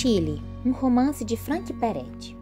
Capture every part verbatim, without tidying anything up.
Tilly, um romance de Frank Peretti.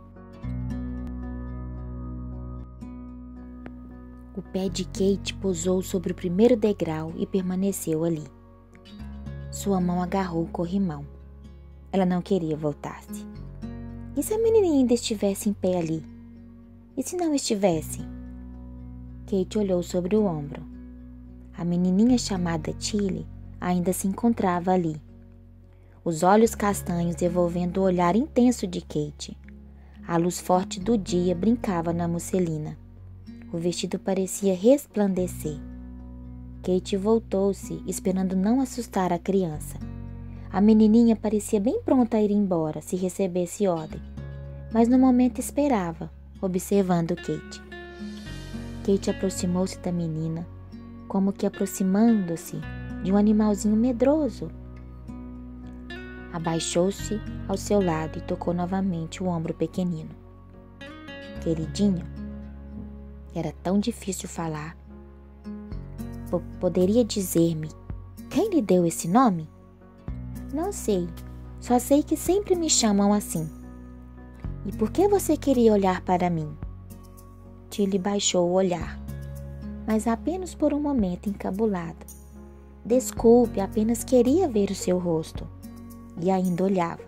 O pé de Kate pousou sobre o primeiro degrau e permaneceu ali. Sua mão agarrou o corrimão. Ela não queria voltar-se. E se a menininha ainda estivesse em pé ali? E se não estivesse? Kate olhou sobre o ombro. A menininha chamada Tilly ainda se encontrava ali. Os olhos castanhos devolvendo o olhar intenso de Kate. A luz forte do dia brincava na musselina. O vestido parecia resplandecer. Kate voltou-se, esperando não assustar a criança. A menininha parecia bem pronta a ir embora, se recebesse ordem. Mas no momento esperava, observando Kate. Kate aproximou-se da menina, como que aproximando-se de um animalzinho medroso. Abaixou-se ao seu lado e tocou novamente o ombro pequenino. Queridinho, era tão difícil falar. P- poderia dizer-me quem lhe deu esse nome? Não sei, só sei que sempre me chamam assim. E por que você queria olhar para mim? Tilly baixou o olhar, mas apenas por um momento encabulado. Desculpe, apenas queria ver o seu rosto. E ainda olhava.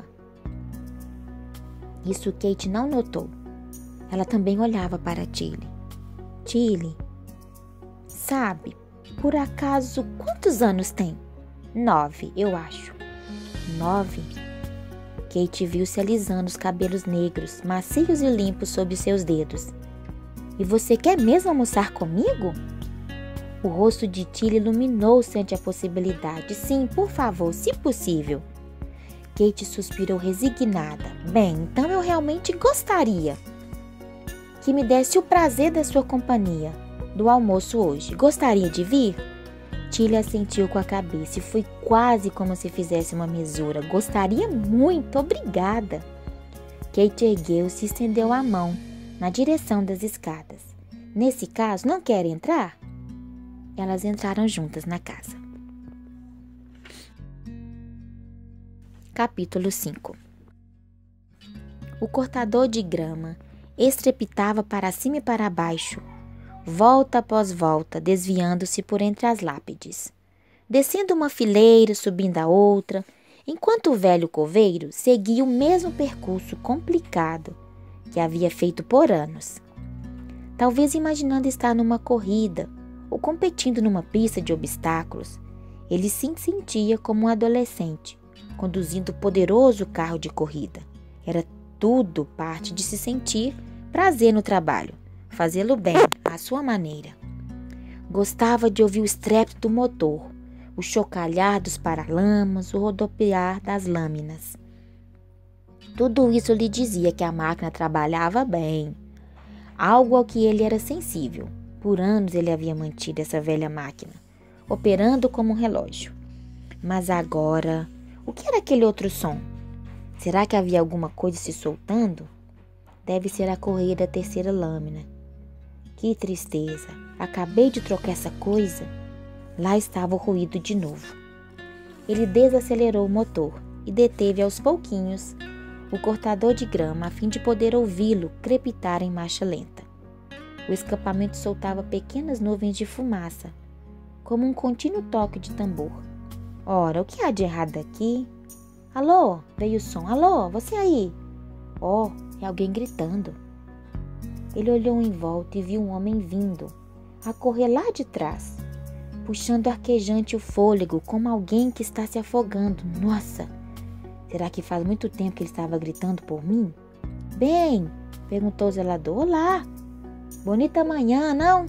Isso Kate não notou. Ela também olhava para Tilly. Tilly, sabe, por acaso, quantos anos tem? Nove, eu acho. Nove? Kate viu-se alisando os cabelos negros, macios e limpos sob seus dedos. E você quer mesmo almoçar comigo? O rosto de Tilly iluminou-se ante a possibilidade. Sim, por favor, se possível. Kate suspirou resignada. Bem, então eu realmente gostaria que me desse o prazer da sua companhia, do almoço hoje. Gostaria de vir? Tilly assentiu com a cabeça e foi quase como se fizesse uma mesura. Gostaria muito, obrigada. Kate ergueu-se e estendeu a mão na direção das escadas. Nesse caso, não quer entrar? Elas entraram juntas na casa. Capítulo cinco. O cortador de grama estrepitava para cima e para baixo, volta após volta, desviando-se por entre as lápides, descendo uma fileira, subindo a outra, enquanto o velho coveiro seguia o mesmo percurso complicado que havia feito por anos. Talvez imaginando estar numa corrida ou competindo numa pista de obstáculos, ele se sentia como um adolescente, conduzindo o poderoso carro de corrida. Era tudo parte de se sentir prazer no trabalho, fazê-lo bem, à sua maneira. Gostava de ouvir o estrépito do motor, o chocalhar dos paralamas, o rodopiar das lâminas. Tudo isso lhe dizia que a máquina trabalhava bem, algo ao que ele era sensível. Por anos ele havia mantido essa velha máquina, operando como um relógio. Mas agora, o que era aquele outro som? Será que havia alguma coisa se soltando? Deve ser a correia da terceira lâmina. Que tristeza! Acabei de trocar essa coisa. Lá estava o ruído de novo. Ele desacelerou o motor e deteve aos pouquinhos o cortador de grama a fim de poder ouvi-lo crepitar em marcha lenta. O escapamento soltava pequenas nuvens de fumaça, como um contínuo toque de tambor. Ora, o que há de errado aqui? Alô? Veio o som. Alô, você aí? Oh, é alguém gritando. Ele olhou em volta e viu um homem vindo, a correr lá de trás, puxando arquejante o fôlego, como alguém que está se afogando. Nossa! Será que faz muito tempo que ele estava gritando por mim? Bem, perguntou o zelador. Olá! Bonita manhã, não?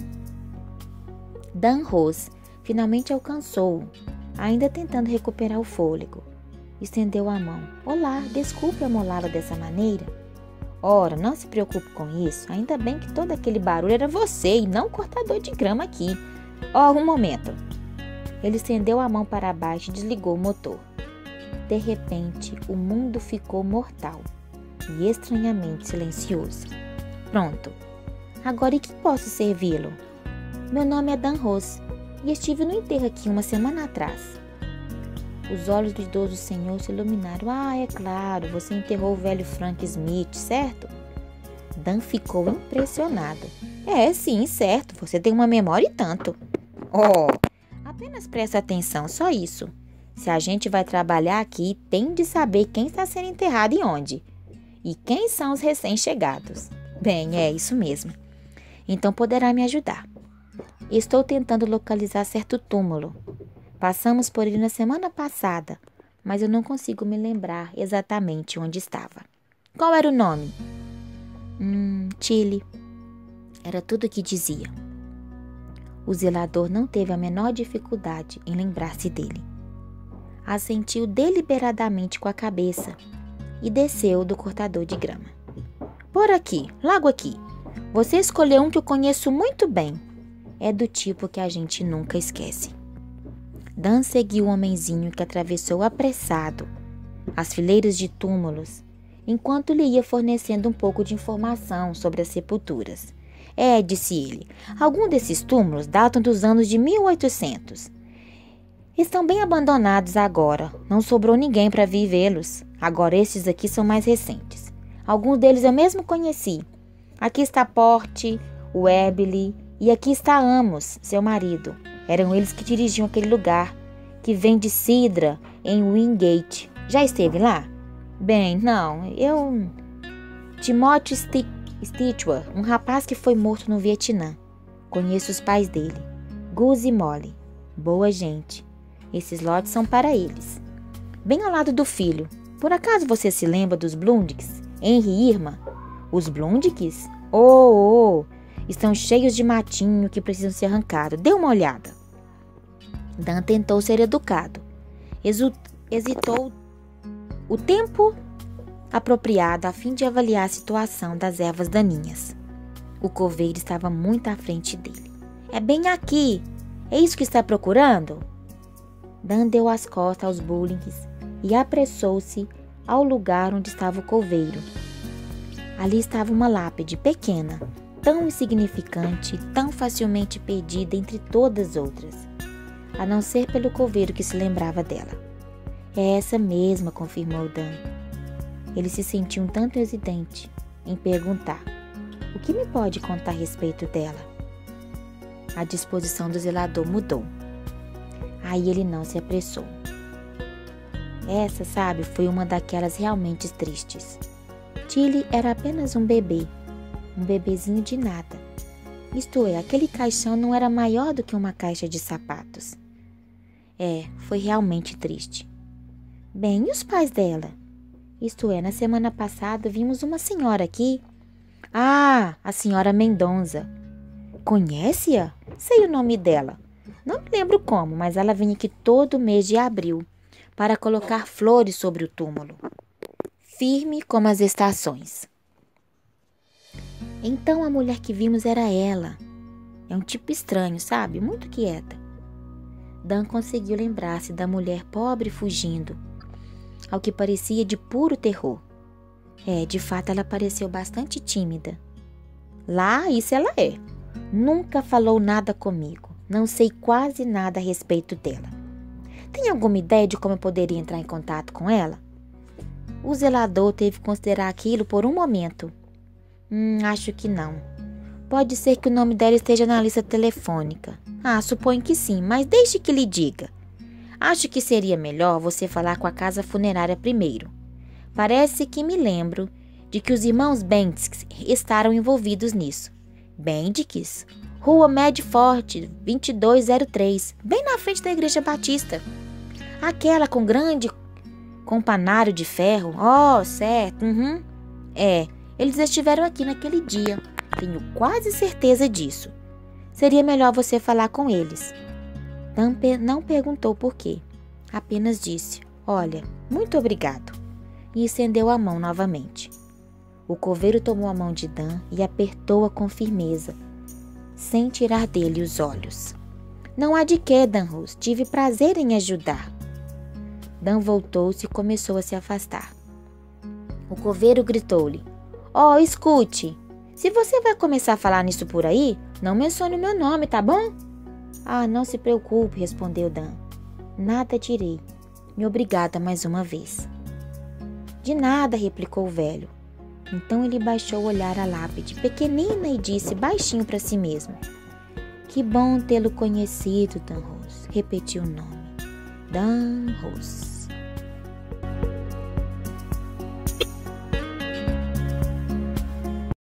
Dan Rose finalmente alcançou-o, ainda tentando recuperar o fôlego. Estendeu a mão. Olá, desculpe amolá-la dessa maneira. Ora, não se preocupe com isso. Ainda bem que todo aquele barulho era você e não o cortador de grama aqui. Oh, um momento. Ele estendeu a mão para baixo e desligou o motor. De repente, o mundo ficou mortal e estranhamente silencioso. Pronto. Agora em que posso servi-lo? Meu nome é Dan Rose e estive no enterro aqui uma semana atrás. Os olhos do idoso senhor se iluminaram. Ah, é claro, você enterrou o velho Frank Smith, certo? Dan ficou impressionado. É, sim, certo, você tem uma memória e tanto. Oh, apenas presta atenção, só isso. Se a gente vai trabalhar aqui, tem de saber quem está sendo enterrado e onde. E quem são os recém-chegados. Bem, é isso mesmo. Então poderá me ajudar. Estou tentando localizar certo túmulo. Passamos por ele na semana passada, mas eu não consigo me lembrar exatamente onde estava. Qual era o nome? Hum, Chile. Era tudo o que dizia. O zelador não teve a menor dificuldade em lembrar-se dele. Assentiu deliberadamente com a cabeça e desceu do cortador de grama. Por aqui, logo aqui. Você escolheu um que eu conheço muito bem. É do tipo que a gente nunca esquece. Dan seguiu o homenzinho que atravessou apressado as fileiras de túmulos, enquanto lhe ia fornecendo um pouco de informação sobre as sepulturas. É, disse ele, alguns desses túmulos datam dos anos de mil e oitocentos. Estão bem abandonados agora, não sobrou ninguém para vivê-los. Agora estes aqui são mais recentes. Alguns deles eu mesmo conheci. Aqui está Porte, Webley e aqui está Amos, seu marido. Eram eles que dirigiam aquele lugar, que vem de Sidra, em Wingate. Já esteve lá? Bem, não, eu... Timothy Stitchwell, um rapaz que foi morto no Vietnã. Conheço os pais dele, Gus e Molly. Boa gente. Esses lotes são para eles. Bem ao lado do filho. Por acaso você se lembra dos Blundicks? Henry e Irma? Os Blundicks? Oh, oh, estão cheios de matinho que precisam ser arrancados. Dê uma olhada. Dan tentou ser educado. Hesitou o tempo apropriado a fim de avaliar a situação das ervas daninhas. O coveiro estava muito à frente dele. É bem aqui. É isso que está procurando? Dan deu as costas aos Blundicks e apressou-se ao lugar onde estava o coveiro. Ali estava uma lápide pequena, tão insignificante e tão facilmente perdida entre todas as outras, a não ser pelo coveiro que se lembrava dela. É essa mesma, confirmou Dan. Ele se sentiu um tanto hesitante em perguntar: o que me pode contar a respeito dela? A disposição do zelador mudou. Aí ele não se apressou. Essa, sabe, foi uma daquelas realmente tristes. Tilly era apenas um bebê, um bebezinho de nada. Isto é, aquele caixão não era maior do que uma caixa de sapatos. É, foi realmente triste. Bem, e os pais dela? Isto é, na semana passada vimos uma senhora aqui. Ah, a senhora Mendonça. Conhece-a? Sei o nome dela. Não me lembro como, mas ela vem aqui todo mês de abril para colocar flores sobre o túmulo. Firme como as estações. Então a mulher que vimos era ela. É um tipo estranho, sabe? Muito quieta. Dan conseguiu lembrar-se da mulher pobre fugindo, ao que parecia de puro terror. É, de fato ela pareceu bastante tímida. Lá, isso ela é. Nunca falou nada comigo. Não sei quase nada a respeito dela. Tem alguma ideia de como eu poderia entrar em contato com ela? O zelador teve que considerar aquilo por um momento. Hum, acho que não. Pode ser que o nome dela esteja na lista telefônica. Ah, suponho que sim, mas deixe que lhe diga. Acho que seria melhor você falar com a casa funerária primeiro. Parece que me lembro de que os irmãos Bendix estavam envolvidos nisso. Bendix? Rua Medford, vinte e dois zero três, bem na frente da Igreja Batista. Aquela com grande campanário de ferro. Oh, certo. Uhum. É, eles estiveram aqui naquele dia. Tenho quase certeza disso. Seria melhor você falar com eles. Dan não perguntou por quê. Apenas disse: olha, muito obrigado. E estendeu a mão novamente. O coveiro tomou a mão de Dan e apertou-a com firmeza, sem tirar dele os olhos. Não há de quê, Dan Rose. Tive prazer em ajudar. Dan voltou-se e começou a se afastar. O coveiro gritou-lhe: oh, escute, se você vai começar a falar nisso por aí, não mencione o meu nome, tá bom? Ah, não se preocupe, respondeu Dan. Nada direi. Me obrigada mais uma vez. De nada, replicou o velho. Então ele baixou o olhar à lápide pequenina e disse baixinho para si mesmo: que bom tê-lo conhecido, Dan Rose. Repetiu o nome. Dan Rose.